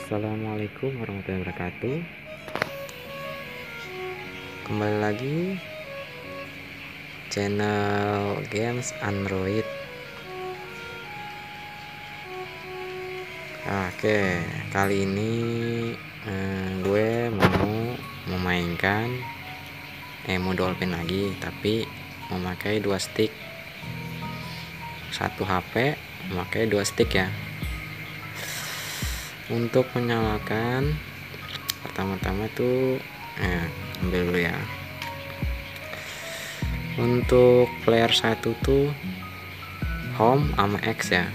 Assalamualaikum warahmatullahi wabarakatuh. Kembali lagi channel games Android. Oke, kali ini gue mau memainkan Emu Dolphin lagi, tapi memakai 2 stick. Satu HP memakai 2 stick ya. Untuk menyalakan, pertama-tama tuh ambil dulu ya. Untuk player 1 tuh home sama X ya.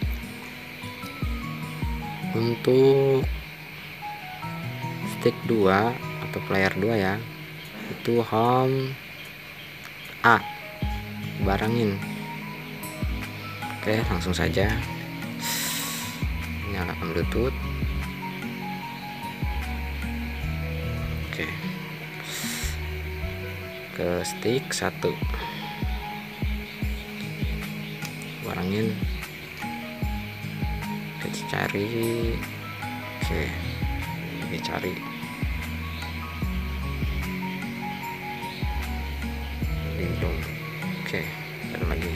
Untuk stick 2 atau player 2 ya, itu home A, barengin. Oke, langsung saja nyalakan Bluetooth. Oke, ke stick 1, barengin, kita cari. Oke, dicari. Lindung. Oke, ada lagi.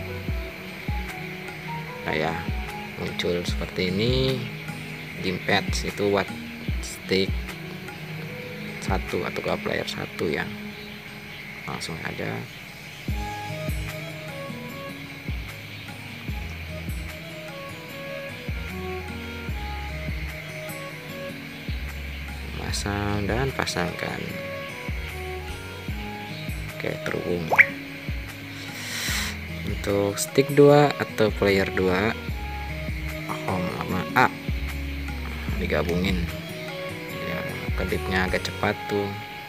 Nah ya, muncul seperti ini. Gamepad itu buat stick 1 atau ke player 1 ya. Langsung aja pasang dan pasangkan. Oke, terhubung. Untuk stick 2 atau player 2 home sama A digabungin ya, kedipnya agak cepat tuh.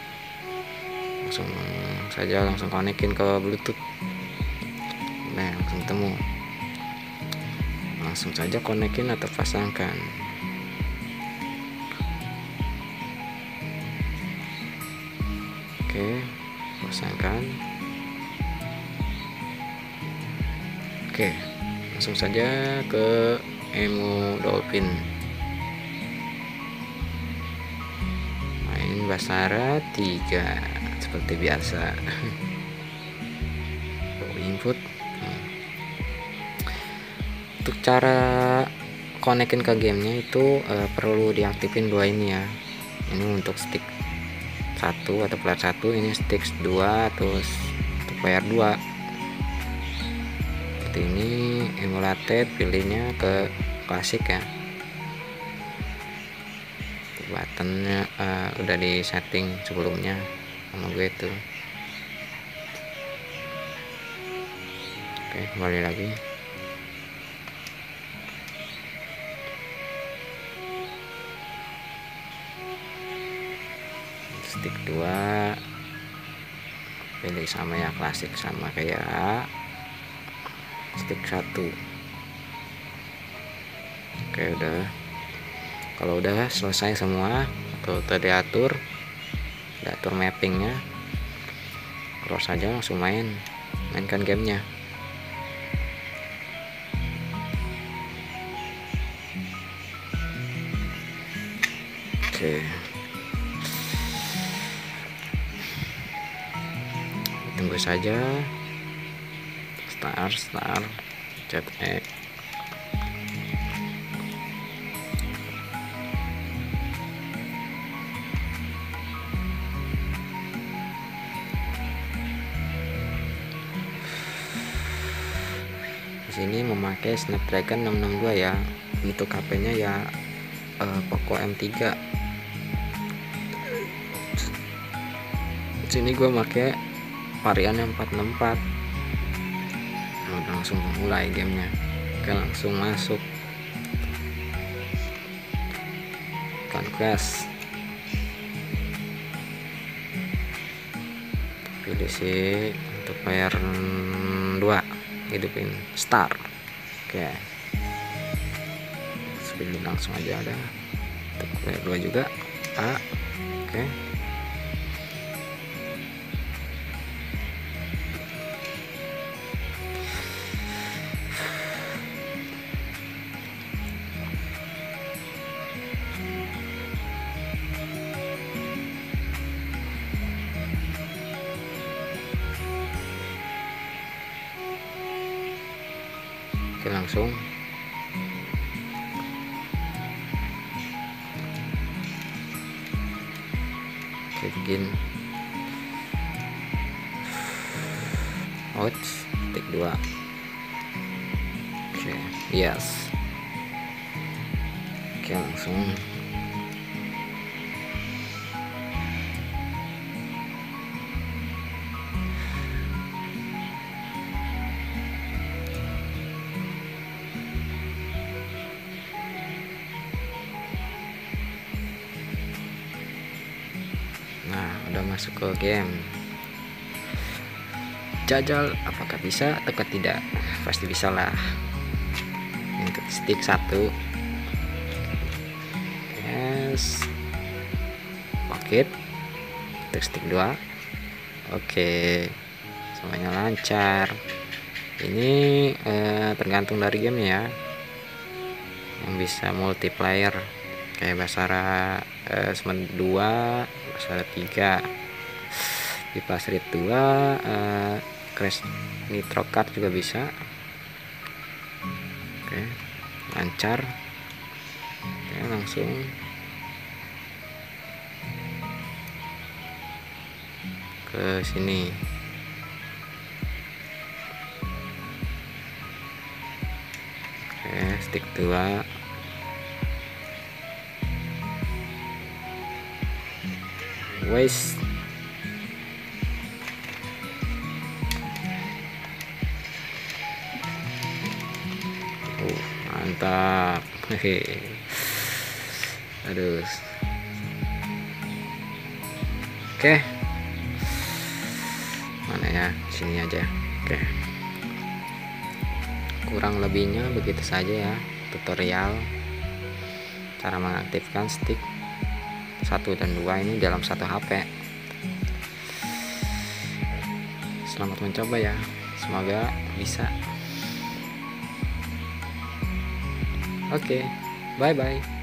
Langsung konekin ke Bluetooth. Nah, langsung temu. Langsung saja konekin atau pasangkan. Oke, pasangkan. Oke, langsung saja ke Emu Dolphin. Main Basara 3 seperti biasa. Input. Untuk cara konekin ke gamenya itu perlu diaktifin 2 ini ya. Ini untuk stick 1 atau player 1, ini stick 2 terus player 2. Seperti ini, emulated, pilihnya ke klasik ya. Buttonnya udah di setting sebelumnya sama gue tuh. Oke, kembali lagi. Stick 2 pilih sama ya, klasik sama kayak stick 1. Oke, udah. Kalau udah selesai semua atau tadi diatur mappingnya, close saja, langsung mainkan gamenya. Oke, tunggu saja. Start chat X. Di sini memakai Snapdragon 662 ya. Untuk HP-nya ya Poco M3. Di sini gue pakai varian yang 464. Udah, langsung mulai gamenya. Oke, langsung masuk Conquest. Pilih sih untuk player 2, hidupin start. Oke, pilih langsung aja ada. Untuk player 2 juga A. Oke, langsung. Oke, begin out stick 2. Oke, yes. Oke, langsung. Nah, udah masuk ke game. Jajal apakah bisa atau tidak? Pasti bisa lah. Untuk stick 1. Yes. Pocket. Untuk stick 2. Oke. Semuanya lancar. Ini tergantung dari game ya. Yang bisa multiplayer kayak Basara 2, Basara 3, Pipa Street 2, Crash Nitro Kart juga bisa. Oke, lancar. Oke, langsung ke sini. Oke, stick 2. Wes. Mantap. Aduh. Oke. Mana ya? Sini aja. Oke. Kurang lebihnya begitu saja ya tutorial cara mengaktifkan stick 1 dan 2 ini dalam satu HP. Selamat mencoba ya, semoga bisa. Oke, bye bye.